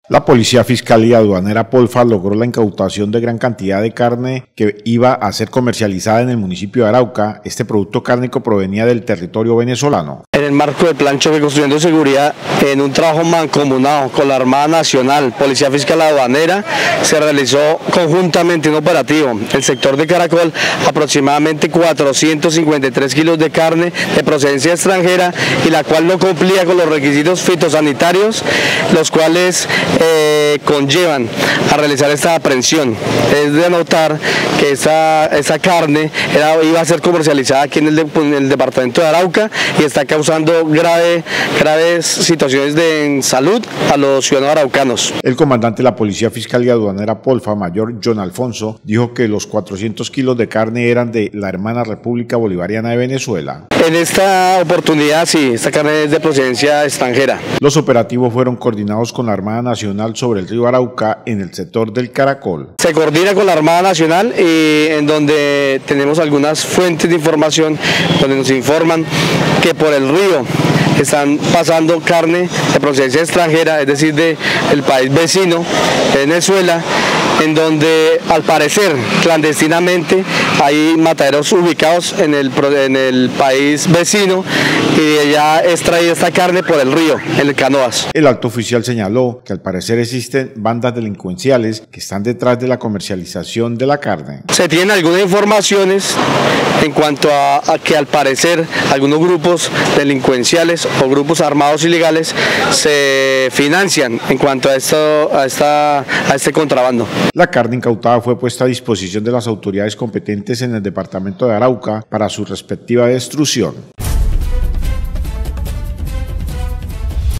La Policía Fiscal y Aduanera Polfa logró la incautación de gran cantidad de carne que iba a ser comercializada en el municipio de Arauca. Este producto cárnico provenía del territorio venezolano. En el marco del Plan Choque Construyendo Seguridad, en un trabajo mancomunado con la Armada Nacional, Policía Fiscal y Aduanera, se realizó conjuntamente un operativo. El sector de Caracol, aproximadamente 453 kilos de carne de procedencia extranjera y la cual no cumplía con los requisitos fitosanitarios, los cuales conllevan a realizar esta aprehensión. Es de anotar que esta carne iba a ser comercializada aquí en el departamento de Arauca y está causando graves situaciones de salud a los ciudadanos araucanos. El comandante de la Policía Fiscal y Aduanera Polfa, mayor John Alfonso, dijo que los 400 kilos de carne eran de la hermana República Bolivariana de Venezuela. En esta oportunidad sí, esta carne es de procedencia extranjera. Los operativos fueron coordinados con la Armada Nacional sobre el río Arauca en el sector del Caracol. Se coordina con la Armada Nacional y en donde tenemos algunas fuentes de información donde nos informan que por el río están pasando carne de procedencia extranjera, es decir, del país vecino, Venezuela, en donde al parecer clandestinamente hay mataderos ubicados en el país vecino y ya es traída esta carne por el río, en el Canoas. El alto oficial señaló que al parecer existen bandas delincuenciales que están detrás de la comercialización de la carne. Se tienen algunas informaciones en cuanto a que al parecer algunos grupos delincuenciales o grupos armados ilegales se financian en cuanto a este contrabando. La carne incautada fue puesta a disposición de las autoridades competentes en el departamento de Arauca para su respectiva destrucción.